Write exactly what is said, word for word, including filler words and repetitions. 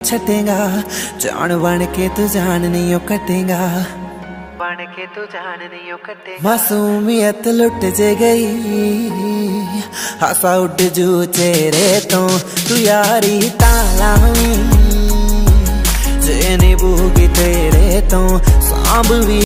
छटेगा जान बन के तू जान नहीं कटेगा, बन के तू जान नहीं कटेगा। मासूमियत लुट जे गई हासा उड़ जू चेहरे तो तू यारी तालावी जे निभूगी तेरे तो सांभ भी